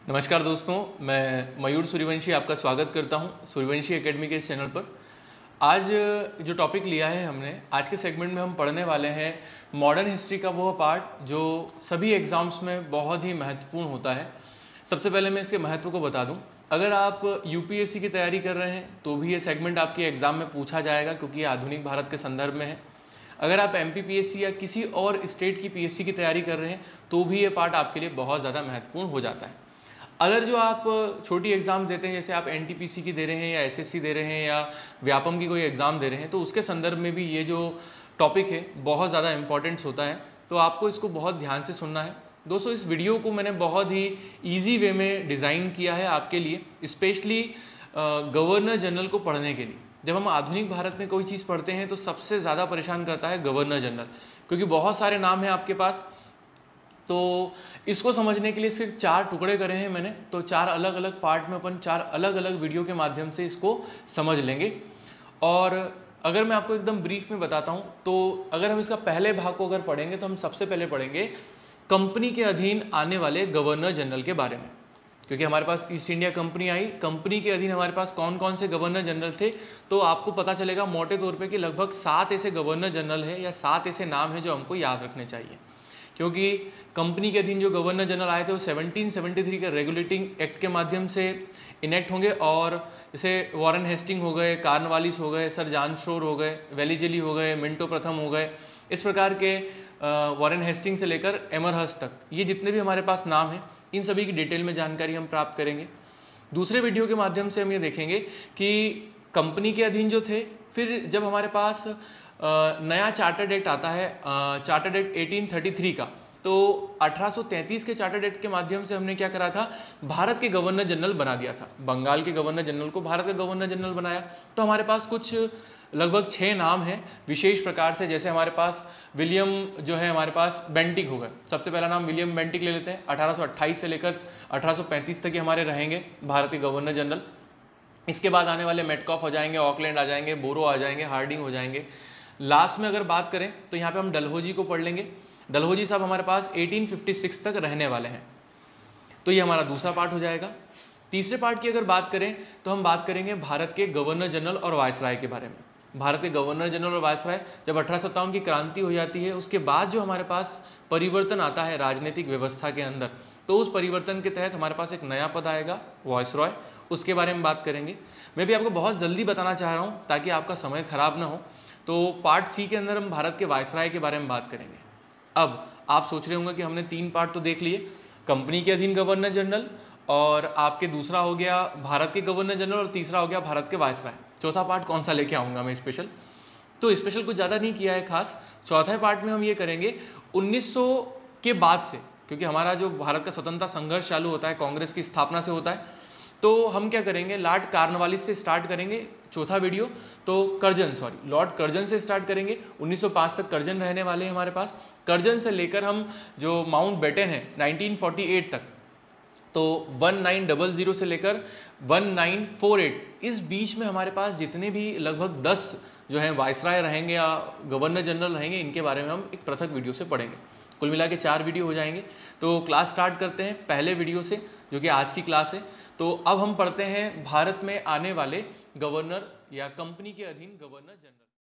नमस्कार दोस्तों, मैं मयूर सूर्यवंशी आपका स्वागत करता हूं सूर्यवंशी एकेडमी के इस चैनल पर। आज जो टॉपिक लिया है हमने, आज के सेगमेंट में हम पढ़ने वाले हैं मॉडर्न हिस्ट्री का वो पार्ट जो सभी एग्ज़ाम्स में बहुत ही महत्वपूर्ण होता है। सबसे पहले मैं इसके महत्व को बता दूं। अगर आप यूपीएससी की तैयारी कर रहे हैं तो भी ये सेगमेंट आपके एग्ज़ाम में पूछा जाएगा, क्योंकि ये आधुनिक भारत के संदर्भ में है। अगर आप एमपीपीएससी या किसी और स्टेट की पीएससी की तैयारी कर रहे हैं तो भी ये पार्ट आपके लिए बहुत ज़्यादा महत्वपूर्ण हो जाता है। अगर जो आप छोटी एग्ज़ाम देते हैं, जैसे आप एनटीपीसी की दे रहे हैं या एसएससी दे रहे हैं या व्यापम की कोई एग्ज़ाम दे रहे हैं, तो उसके संदर्भ में भी ये जो टॉपिक है बहुत ज़्यादा इंपॉर्टेंट्स होता है, तो आपको इसको बहुत ध्यान से सुनना है। दोस्तों, इस वीडियो को मैंने बहुत ही ईजी वे में डिज़ाइन किया है आपके लिए, स्पेशली गवर्नर जनरल को पढ़ने के लिए। जब हम आधुनिक भारत में कोई चीज़ पढ़ते हैं तो सबसे ज़्यादा परेशान करता है गवर्नर जनरल, क्योंकि बहुत सारे नाम हैं आपके पास। तो इसको समझने के लिए इसके 4 टुकड़े करे हैं मैंने, तो 4 अलग अलग पार्ट में अपन 4 अलग अलग वीडियो के माध्यम से इसको समझ लेंगे। और अगर मैं आपको एकदम ब्रीफ में बताता हूँ, तो अगर हम इसका पहले भाग को अगर पढ़ेंगे तो हम सबसे पहले पढ़ेंगे कंपनी के अधीन आने वाले गवर्नर जनरल के बारे में, क्योंकि हमारे पास ईस्ट इंडिया कंपनी आई, कंपनी के अधीन हमारे पास कौन कौन से गवर्नर जनरल थे, तो आपको पता चलेगा मोटे तौर पे कि लगभग 7 ऐसे गवर्नर जनरल है या 7 ऐसे नाम हैं जो हमको याद रखने चाहिए। क्योंकि कंपनी के अधीन जो गवर्नर जनरल आए थे वो 1773 के रेगुलेटिंग एक्ट के माध्यम से इनेक्ट होंगे, और जैसे वॉरेन हेस्टिंग हो गए, कार्नवालिस हो गए, सर जॉन शोर हो गए, वेलीजेली हो गए, मिंटो प्रथम हो गए, इस प्रकार के वॉरेन हेस्टिंग से लेकर एमरहर्स्ट तक, ये जितने भी हमारे पास नाम हैं, इन सभी की डिटेल में जानकारी हम प्राप्त करेंगे। दूसरे वीडियो के माध्यम से हम ये देखेंगे कि कंपनी के अधीन जो थे, फिर जब हमारे पास नया चार्टर्ड एक्ट आता है, चार्टर्ड एक्ट 1833 का, तो 1833 के चार्टर्ड एक्ट के माध्यम से हमने क्या करा था, भारत के गवर्नर जनरल बना दिया था। बंगाल के गवर्नर जनरल को भारत का गवर्नर जनरल बनाया। तो हमारे पास कुछ लगभग 6 नाम हैं विशेष प्रकार से। जैसे हमारे पास विलियम जो है, हमारे पास बेंटिक हो गए। सबसे पहला नाम विलियम बेंटिक ले लेते हैं। 1828 से लेकर 1835 तक ये हमारे रहेंगे भारत के गवर्नर जनरल। इसके बाद आने वाले मेटकॉफ हो जाएंगे, ऑकलैंड आ जाएंगे, बोरो आ जाएंगे, हार्डिंग हो जाएंगे। लास्ट में अगर बात करें तो यहाँ पे हम डलहौजी को पढ़ लेंगे। डलहौजी साहब हमारे पास 1856 तक रहने वाले हैं। तो ये हमारा दूसरा पार्ट हो जाएगा। तीसरे पार्ट की अगर बात करें तो हम बात करेंगे भारत के गवर्नर जनरल और वायसराय के बारे में। भारत के गवर्नर जनरल और वायसराय, जब 1857 की क्रांति हो जाती है, उसके बाद जो हमारे पास परिवर्तन आता है राजनीतिक व्यवस्था के अंदर, तो उस परिवर्तन के तहत हमारे पास एक नया पद आएगा, वायसरॉय। उसके बारे में बात करेंगे। मैं भी आपको बहुत जल्दी बताना चाह रहा हूँ ताकि आपका समय खराब ना हो। तो पार्ट सी के अंदर हम भारत के वायसराय के बारे में बात करेंगे। अब आप सोच रहे होंगे कि हमने 3 पार्ट तो देख लिए, कंपनी के अधीन गवर्नर जनरल, और आपके दूसरा हो गया भारत के गवर्नर जनरल, और तीसरा हो गया भारत के वायसराय। चौथा पार्ट कौन सा लेके आऊँगा मैं स्पेशल? तो स्पेशल कुछ ज़्यादा नहीं किया है खास। चौथे पार्ट में हम ये करेंगे 1900 के बाद से, क्योंकि हमारा जो भारत का स्वतंत्रता संघर्ष चालू होता है कांग्रेस की स्थापना से होता है। तो हम क्या करेंगे, लॉर्ड कार्नवालिस से स्टार्ट करेंगे चौथा वीडियो। तो लॉर्ड कर्जन से स्टार्ट करेंगे। 1905 तक कर्जन रहने वाले हैं हमारे पास। कर्जन से लेकर हम जो माउंट बेटन है 1948 तक, तो 1900 से लेकर 1948, इस बीच में हमारे पास जितने भी लगभग 10 जो हैं वायसराय रहेंगे या गवर्नर जनरल रहेंगे, इनके बारे में हम एक पृथक वीडियो से पढ़ेंगे। कुल मिला के 4 वीडियो हो जाएंगे। तो क्लास स्टार्ट करते हैं पहले वीडियो से, जो कि आज की क्लास है। तो अब हम पढ़ते हैं भारत में आने वाले गवर्नर या कंपनी के अधीन गवर्नर जनरल।